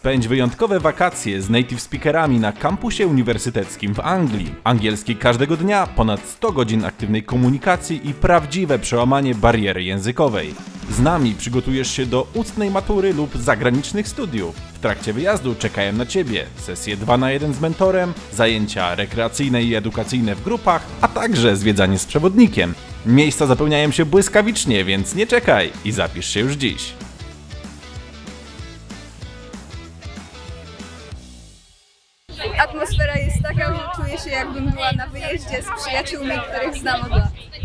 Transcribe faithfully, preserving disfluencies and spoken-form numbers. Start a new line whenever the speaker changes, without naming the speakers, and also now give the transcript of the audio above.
Spędź wyjątkowe wakacje z native speakerami na kampusie uniwersyteckim w Anglii. Angielski każdego dnia, ponad sto godzin aktywnej komunikacji i prawdziwe przełamanie bariery językowej. Z nami przygotujesz się do ustnej matury lub zagranicznych studiów. W trakcie wyjazdu czekają na Ciebie sesje dwa na jeden z mentorem, zajęcia rekreacyjne i edukacyjne w grupach, a także zwiedzanie z przewodnikiem. Miejsca zapełniają się błyskawicznie, więc nie czekaj i zapisz się już dziś.
Atmosfera jest taka, że czuję się, jakbym była na wyjeździe z przyjaciółmi, których znam od lat.